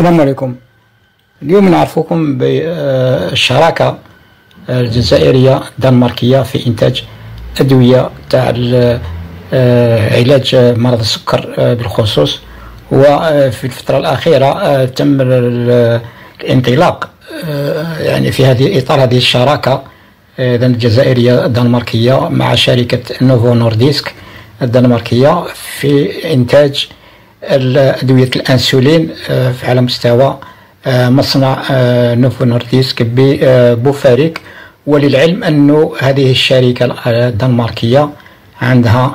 السلام عليكم. اليوم نعرفكم بالشراكة الجزائرية الدنماركية في إنتاج أدوية تاع علاج مرض السكر بالخصوص. وفي الفترة الأخيرة تم الانطلاق يعني في هذه إطار هذه الشراكة الجزائرية الدنماركية مع شركة نوفو نورديسك الدنماركية في إنتاج أدوية الأنسولين على مستوى مصنع نوفو نورديسك ببوفاريك. وللعلم أن هذه الشركة الدنماركية عندها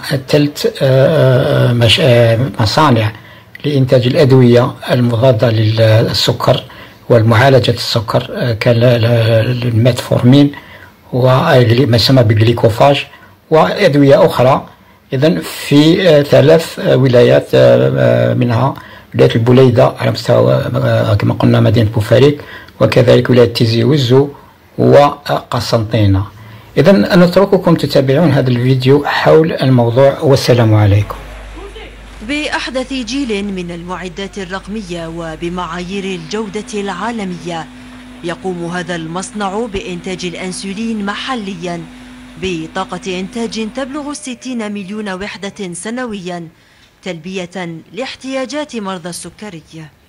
3 مصانع لإنتاج الأدوية المضادة للسكر والمعالجة السكر كالميتفورمين وما يسمى بالجليكوفاج وأدوية أخرى. إذن في 3 ولايات، منها ولاية البوليدة على مستوى كما قلنا مدينة بوفاريك، وكذلك ولاية تيزي وزو وقسنطينة. إذن نترككم تتابعون هذا الفيديو حول الموضوع، والسلام عليكم. بأحدث جيل من المعدات الرقمية وبمعايير الجودة العالمية، يقوم هذا المصنع بإنتاج الأنسولين محليا بطاقة إنتاج تبلغ 60 مليون وحدة سنويا، تلبية لاحتياجات مرضى السكري.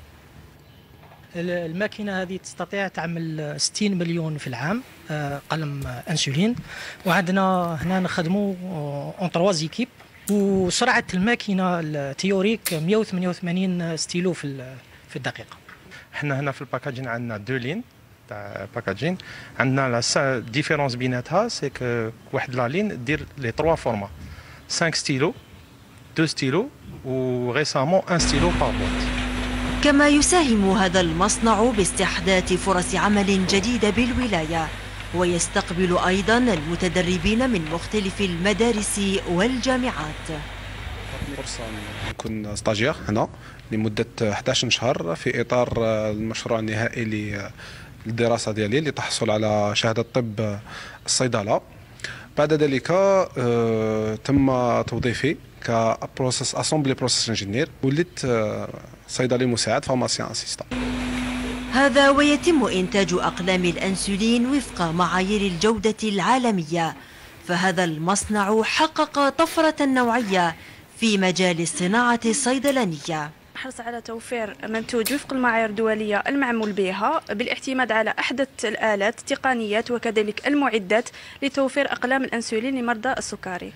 الماكينة هذه تستطيع تعمل 60 مليون في العام قلم أنسولين، وعندنا هنا نخدموا اون 3 زيكيب، وسرعة الماكينة التيوريك 188 ستيلو في الدقيقة. احنا هنا في الباكاجين عندنا 2 لين تاع باكاجين، عندنا لا ديفيرونس بيناتها سي كو واحد لا لين دير لي 3 فورما 5 ستيلو 2 ستيلو وريسامون 1 ستيلو بار بوت. كما يساهم هذا المصنع باستحداث فرص عمل جديدة بالولاية، ويستقبل أيضا المتدربين من مختلف المدارس والجامعات. فرصة نكون ستاجير هنا لمدة 11 شهر في إطار المشروع النهائي للدراسة ديالي لتحصل على شهادة طب الصيدلة. بعد ذلك تم توظيفي كبروسيس اسامبلي بروسيس انجينير، وليت صيدلي مساعد فارماسيان اسيستان. هذا ويتم إنتاج أقلام الأنسولين وفق معايير الجودة العالمية، فهذا المصنع حقق طفرة نوعية في مجال الصناعة الصيدلانية. نحرص على توفير منتوج وفق المعايير الدولية المعمول بها بالاعتماد على أحدث الآلات التقنيات وكذلك المعدات لتوفير أقلام الأنسولين لمرضى السكري.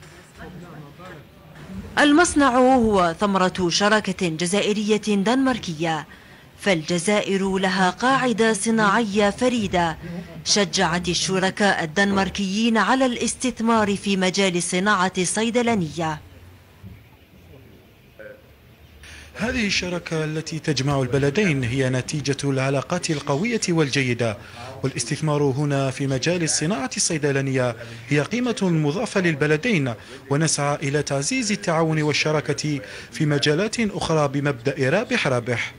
المصنع هو ثمرة شراكة جزائرية دنماركية، فالجزائر لها قاعدة صناعية فريدة شجعت الشركاء الدنماركيين على الاستثمار في مجال الصناعة الصيدلانية. هذه الشراكة التي تجمع البلدين هي نتيجة العلاقات القوية والجيدة، والاستثمار هنا في مجال الصناعة الصيدلانية هي قيمة مضافة للبلدين، ونسعى إلى تعزيز التعاون والشراكة في مجالات أخرى بمبدأ رابح رابح.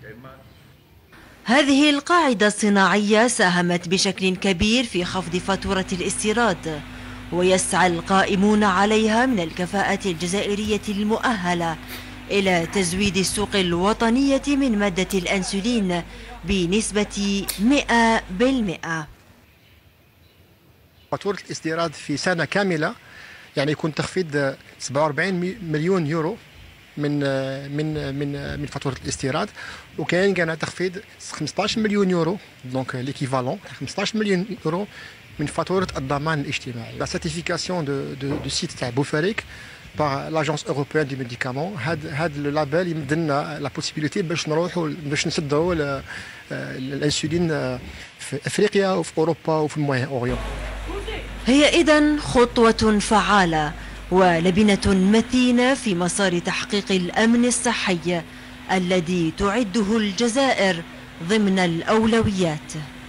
هذه القاعدة الصناعية ساهمت بشكل كبير في خفض فاتورة الاستيراد، ويسعى القائمون عليها من الكفاءة الجزائرية المؤهلة إلى تزويد السوق الوطنية من مادة الأنسولين بنسبة 100%. فاتورة الاستيراد في سنة كاملة يعني يكون تخفيض 47 مليون يورو من فاتورة الاستيراد، وكاين كان تخفيض 15 مليون يورو، دونك ليكيفالون 15 مليون يورو من فاتورة الضمان الاجتماعي. لا سيرتيفيكاسيون دو سيت تاع بوفاريك par l'agence européenne du médicament. هذا اللابيل يمدلنا لا بوسيبيليتي باش نروحوا باش نصدروا الانسولين في افريقيا وفي اوروبا وفي الموين اوريون. هي إذن خطوة فعالة ولبنة متينة في مسار تحقيق الأمن الصحي الذي تعده الجزائر ضمن الأولويات.